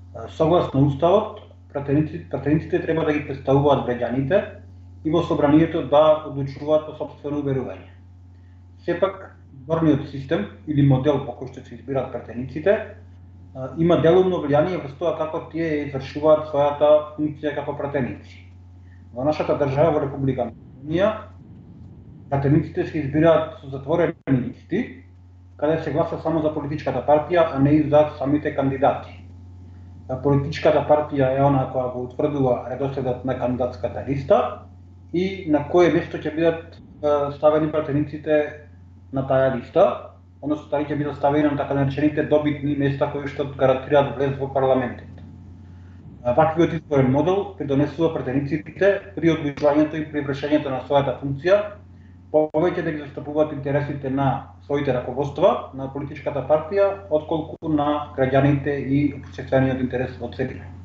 Согласно уставот, пратениците треба да ги представуваат граѓаните и во собранието да одлучуваат по сопствено уверување. Сепак, изборниот систем или модел по кој што се избираат пратениците има делумно влијание врз тоа како тие извршуваат својата функција како пратеници. Во нашата држава, во Република Македонија, пратениците се избираат со затворени листи, каде се гласа само за политичката партија, а не и за самите кандидати. Политичката партија е она која го утврдува редоследот на кандидатската листа и на кое место ќе бидат ставени пратениците на таа листа, односно дали ќе бидат ставени на така наречените добитни места кои што гарантираат влез во парламентот. Ваквиот изборен модел придонесува пратениците при одлучувањето и при вршењето на својата функција повеќе да ги застапуваат интересите на своите раководства, на политичката партија, отколку на граѓаните и општествениот интерес во целина.